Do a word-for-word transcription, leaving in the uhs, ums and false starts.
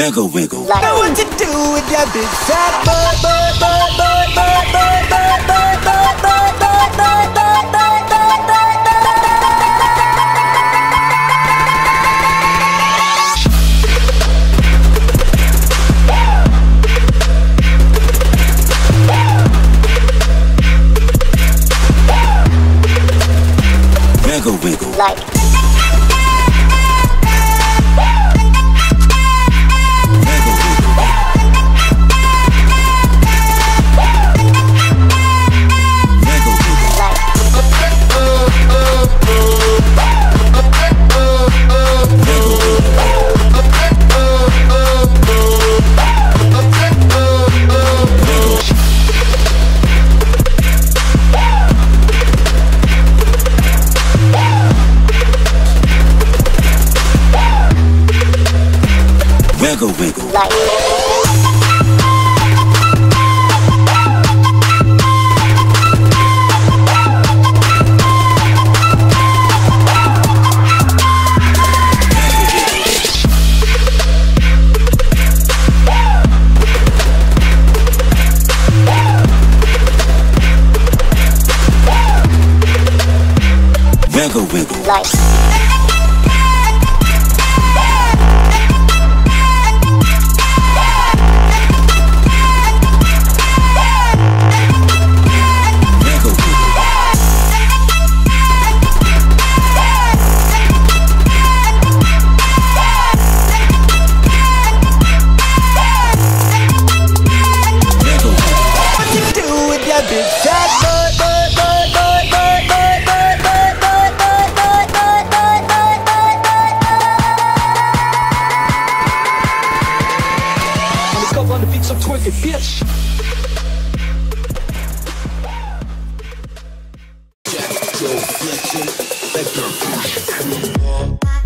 Wiggle, wiggle. Like know what to do with your big fat butt, butt, butt, butt, butt, butt, butt, butt, butt, butt, butt, butt, butt, butt, butt, butt. Wiggle, wiggle. Like Wiggle, wiggle. Like Wiggle, wiggle. Like so twerk it, bitch. Jack, Joe, Fletcher, that girl.